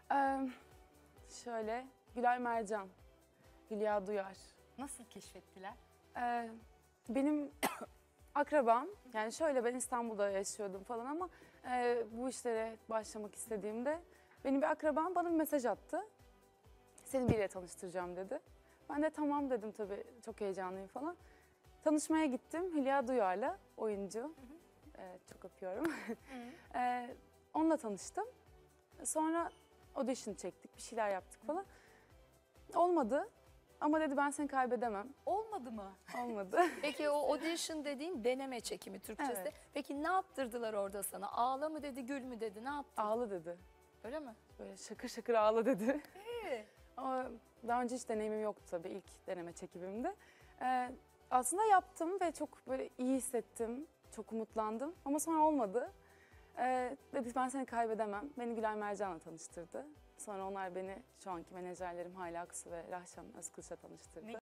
Ee, Şöyle, Gülay Mercan, Hülya Duyar. Nasıl keşfettiler? Benim akrabam, yani şöyle ben İstanbul'da yaşıyordum falan ama bu işlere başlamak istediğimde benim bir akrabam bana bir mesaj attı. Seni biriyle tanıştıracağım dedi. Ben de tamam dedim tabii, çok heyecanlıyım falan. Tanışmaya gittim Hülya Duyar'la, oyuncu. Çok öpüyorum. Onunla tanıştım. Sonra audition çektik, bir şeyler yaptık falan. Olmadı ama dedi ben seni kaybedemem. Olmadı mı? Olmadı. Peki o audition dediğin deneme çekimi Türkçesi. Evet. Peki ne yaptırdılar orada sana? Ağla mı dedi, gül mü dedi, ne yaptı? Ağla dedi. Öyle mi? Böyle şakır şakır ağla dedi. İyi. Ama daha önce hiç deneyimim yoktu tabii ilk deneme çekimimde. Aslında yaptım ve çok böyle iyi hissettim. Çok umutlandım ama sonra olmadı. Dedi ben seni kaybedemem. Beni Gülay Mercan'la tanıştırdı. Sonra onlar beni şu anki menajerlerim Hala Aksu ve Rahşan Özkılıç'la tanıştırdı.